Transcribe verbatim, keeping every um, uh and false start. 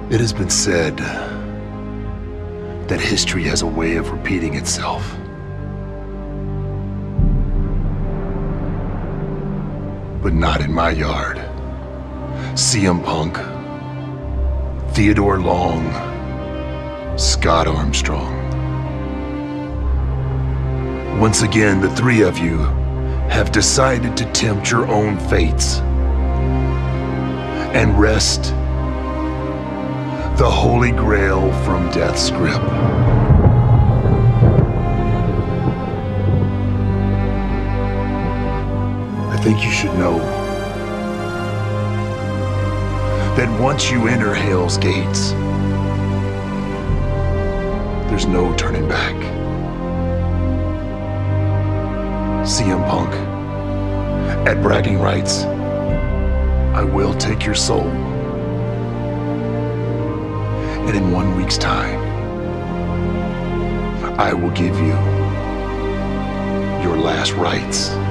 It has been said that history has a way of repeating itself. But not in my yard. C M Punk, Theodore Long, Scott Armstrong. Once again, the three of you have decided to tempt your own fates and wrest the Holy Grail from Death's grip. I think you should know that once you enter Hell's Gates, there's no turning back. C M Punk, at bragging rights, I will take your soul. And in one week's time, I will give you your last rites.